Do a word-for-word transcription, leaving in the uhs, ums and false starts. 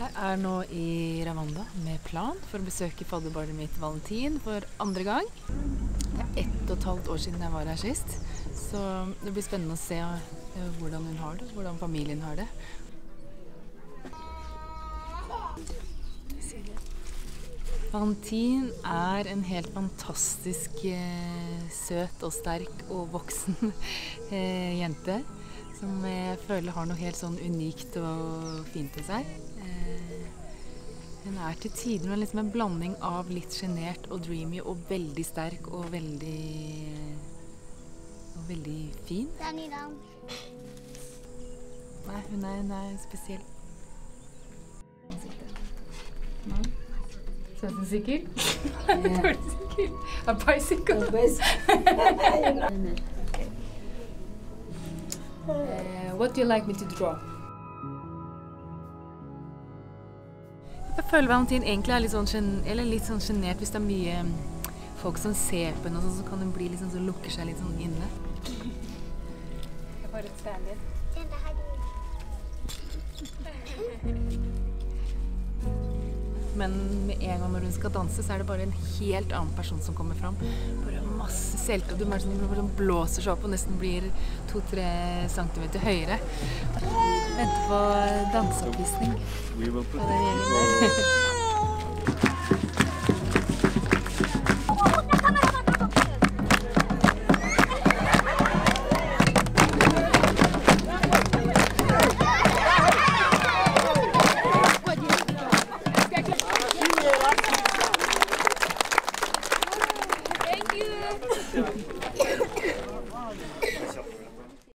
Jeg er nå i Rwanda med plan for å besøke fadderbarnet mitt Valentin for andre gang. Det er ett og et halvt år siden jeg var her sist, så det blir spennende å se hvordan hun har det, hvordan familien har det. Valentin er en helt fantastisk eh, søt og sterk og voksen eh, jente som jeg føler har noe helt sånn unikt og fint i seg. Eh, hun er til tider liksom en blanding av litt genert og dreamy og veldig sterk og veldig, og veldig fin. Nei, hun er, hun er spesiell. Nei. Sånn sikker? Yeah. A bicycle? A bicycle. uh, what do you like me to draw? Jeg føler Valentin egentlig er litt sånn, eller litt sånn genert hvis det er mye folk som ser på henne, og sånn, så kan hun bli litt sånn, så lukker seg litt sånn inne. Jeg får et stand-in. Men med en gang når hun skal danse, så er det bare en helt annen person som kommer fram. Bare masse selvtillit. Du sånn, sånn blåser seg opp og nesten blir to-tre centimeter høyere. Venter på danseoppvisning.